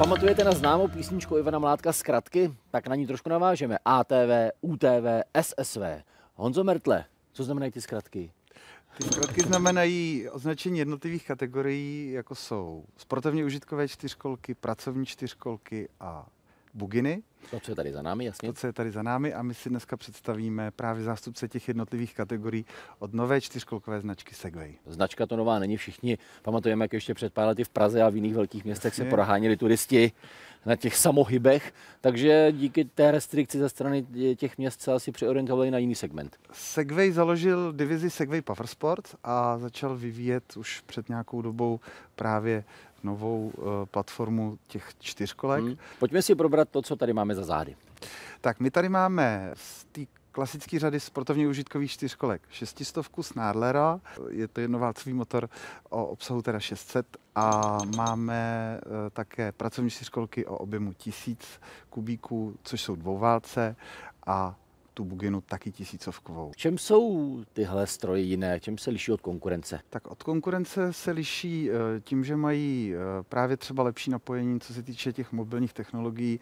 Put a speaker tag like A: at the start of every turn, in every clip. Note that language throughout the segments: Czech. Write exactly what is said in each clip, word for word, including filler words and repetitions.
A: Pamatujete na známou písničku Ivana Mládka Zkratky? Tak na ní trošku navážeme. A T V, U T V, S S V. Honzo Mertle, co znamenají ty zkratky?
B: Ty zkratky znamenají označení jednotlivých kategorií, jako jsou sportovně užitkové čtyřkolky, pracovní čtyřkolky a buginy.
A: To, co je tady za námi, jasně.
B: To, co je tady za námi, a my si dneska představíme právě zástupce těch jednotlivých kategorií od nové čtyřkolkové značky Segway.
A: Značka to nová není, všichni pamatujeme, jak ještě před pár lety v Praze a v jiných velkých městech
B: Jasně.
A: se proháněli turisti na těch samohybech, takže díky té restrikci ze strany těch měst se asi přeorientovali na jiný segment.
B: Segway založil divizi Segway Powersport a začal vyvíjet už před nějakou dobou právě novou uh, platformu těch čtyřkolek. Hmm.
A: Pojďme si probrat to, co tady máme za zády.
B: Tak my tady máme z té klasické řady sportovně užitkových čtyřkolek šestistovku Snarlera, je to jednoválcový motor o obsahu teda šest set, a máme uh, také pracovní čtyřkolky o objemu tisíc kubíků, což jsou dvouválce, a tu buginu taky tisícovkovou.
A: V čem jsou tyhle stroje jiné? Čem se liší od konkurence?
B: Tak od konkurence se liší tím, že mají právě třeba lepší napojení, co se týče těch mobilních technologií,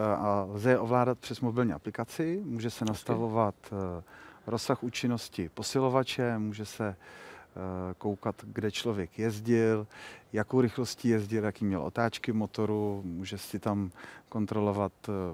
B: a lze je ovládat přes mobilní aplikaci. Může se nastavovat rozsah účinnosti posilovače, může se koukat, kde člověk jezdil, jakou rychlostí jezdil, jaký měl otáčky motoru, může si tam kontrolovat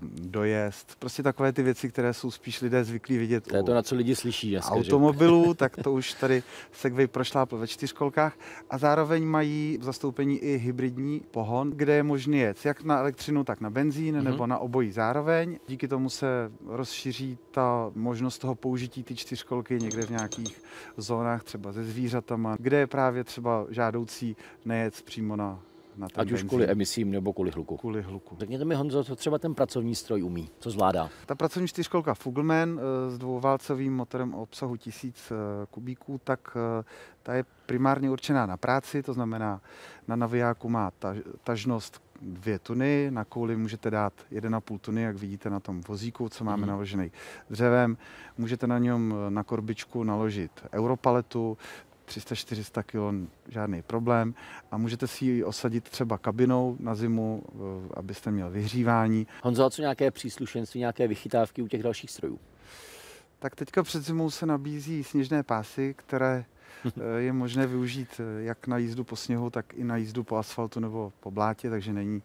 B: dojezd. Prostě takové ty věci, které jsou spíš lidé zvyklí vidět
A: to je to, na co lidi slyší dneska,
B: automobilů, že? Tak to už tady Segway prošlápl ve čtyřkolkách, a zároveň mají v zastoupení i hybridní pohon, kde je možný jet jak na elektřinu, tak na benzín, mm-hmm. nebo na obojí zároveň. Díky tomu se rozšíří ta možnost toho použití ty čtyřkolky někde v nějakých zónách, třeba se zvířatama, kde je právě třeba žádoucí nejet přímo na, na ten
A: Ať
B: benzín.
A: už kvůli emisím nebo kvůli hluku.
B: Kvůli hluku.
A: Řekněte mi, Honzo, co třeba ten pracovní stroj umí? Co zvládá?
B: Ta pracovní čtyřkolka Fugelman s dvouválcovým motorem o obsahu tisíc kubíků, tak ta je primárně určená na práci, to znamená, na navijáku má ta, tažnost dvě tuny, na kouli můžete dát jedna a půl tuny, jak vidíte na tom vozíku, co máme mm. naložený dřevem. Můžete na něm na korbičku naložit europaletu, tři sta čtyři sta kilo, žádný problém, a můžete si ji osadit třeba kabinou na zimu, abyste měl vyhřívání.
A: Honzo, a co nějaké příslušenství, nějaké vychytávky u těch dalších strojů?
B: Tak teďka před zimou se nabízí sněžné pásy, které je možné využít jak na jízdu po sněhu, tak i na jízdu po asfaltu nebo po blátě, takže není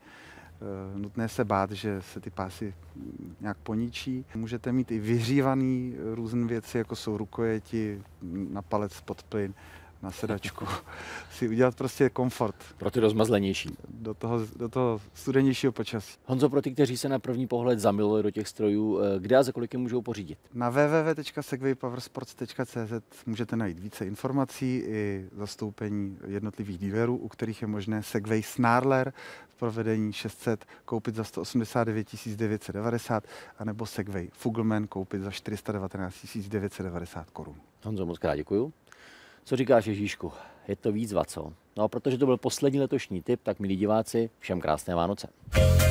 B: nutné se bát, že se ty pásy nějak poničí. Můžete mít i vyhřívaný různé věci, jako jsou rukojeti, na palec pod plyn, na sedačku. Si udělat prostě komfort.
A: Pro ty rozmazlenější.
B: Do toho, do toho studenějšího počasí.
A: Honzo, pro ty, kteří se na první pohled zamilovali do těch strojů, kde a za kolik je můžou pořídit?
B: Na w w w tečka segway powersports tečka c z můžete najít více informací i zastoupení jednotlivých dealerů, u kterých je možné Segway Snarler v provedení šest set koupit za sto osmdesát devět tisíc devět set devadesát, anebo Segway Fugelman koupit za čtyři sta devatenáct tisíc devět set devadesát korun.
A: Honzo, moc krát děkuju. Co říkáš, Ježíšku? Je to výzva, co? No a protože to byl poslední letošní tip, tak milí diváci, všem krásné Vánoce.